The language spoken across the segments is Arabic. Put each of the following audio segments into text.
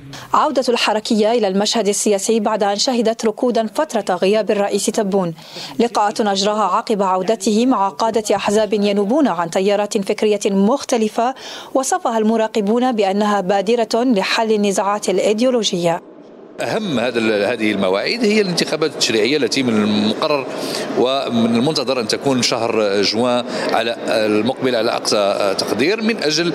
عودة الحركية إلى المشهد السياسي بعد أن شهدت ركودا فترة غياب الرئيس تبون. لقاءات أجراها عقب عودته مع قادة أحزاب ينوبون عن تيارات فكرية مختلفة وصفها المراقبون بأنها بادرة لحل النزاعات الإيديولوجية. أهم هذه المواعيد هي الانتخابات التشريعية التي من المقرر ومن المنتظر أن تكون شهر جوان على المقبل على أقصى تقدير، من أجل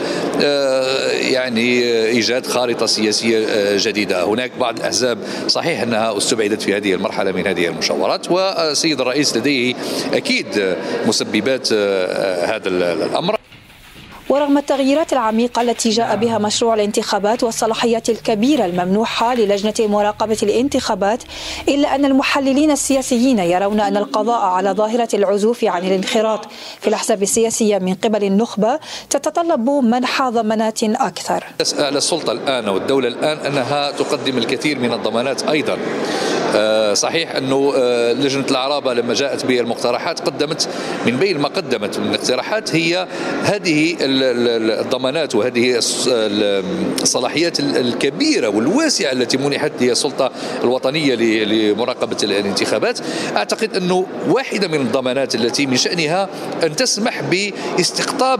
يعني إيجاد خارطة سياسية جديدة. هناك بعض الأحزاب صحيح أنها استبعدت في هذه المرحلة من هذه المشاورات، والسيد الرئيس لديه أكيد مسببات هذا الأمر. ورغم التغييرات العميقة التي جاء بها مشروع الانتخابات والصلاحيات الكبيرة الممنوحة للجنة مراقبة الانتخابات، إلا أن المحللين السياسيين يرون أن القضاء على ظاهرة العزوف عن الانخراط في الأحزاب السياسية من قبل النخبة تتطلب منح ضمانات أكثر. على السلطة الآن والدولة الآن أنها تقدم الكثير من الضمانات أيضا. صحيح أنه لجنة العرابة لما جاءت بالمقترحات قدمت من بين ما قدمت من اقتراحات هي هذه الضمانات وهذه الصلاحيات الكبيرة والواسعة التي منحت للسلطة الوطنية لمراقبة الانتخابات. أعتقد أنه واحدة من الضمانات التي من شأنها أن تسمح باستقطاب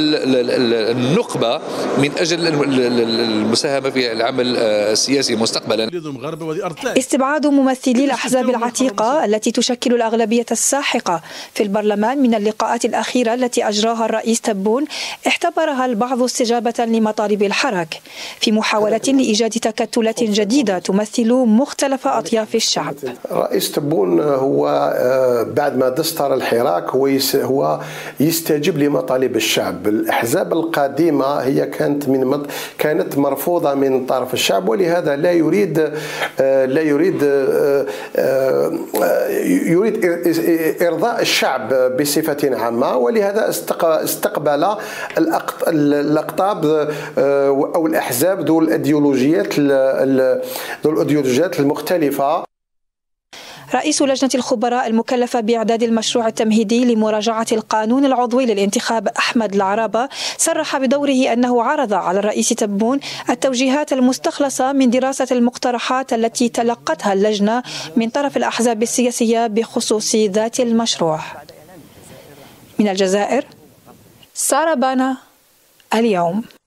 النخبة من أجل المساهمة في العمل السياسي مستقبلا. استبعاد ممثلي الأحزاب العتيقة التي تشكل الأغلبية الساحقة في البرلمان من اللقاءات الأخيرة التي أجراها الرئيس تبون اعتبرها البعض استجابة لمطالب الحراك في محاولة لإيجاد تكتلات جديدة تمثل مختلف أطياف الشعب. رئيس تبون هو بعد ما دستر الحراك هو يستجيب لمطالب الشعب. الأحزاب القديمة هي كانت مرفوضة من طرف الشعب، ولهذا يريد إرضاء الشعب بصفة عامة، ولهذا استقبل الأقطاب أو الأحزاب ذو الأيديولوجيات المختلفة. رئيس لجنة الخبراء المكلفة بإعداد المشروع التمهيدي لمراجعة القانون العضوي للانتخاب أحمد العرابة صرح بدوره أنه عرض على الرئيس تبون التوجيهات المستخلصة من دراسة المقترحات التي تلقتها اللجنة من طرف الأحزاب السياسية بخصوص ذات المشروع. من الجزائر، سارة بانا، اليوم.